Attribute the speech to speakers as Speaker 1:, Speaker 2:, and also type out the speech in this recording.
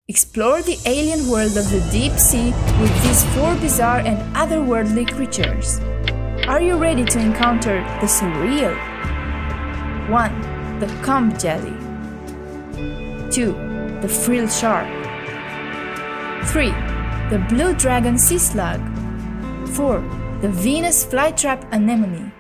Speaker 1: Explore the alien world of the deep sea with these 4 bizarre and otherworldly creatures. Are you ready to encounter the surreal? 1. The comb jelly. 2. The frilled shark. 3. The blue dragon sea slug. 4. The Venus flytrap anemone.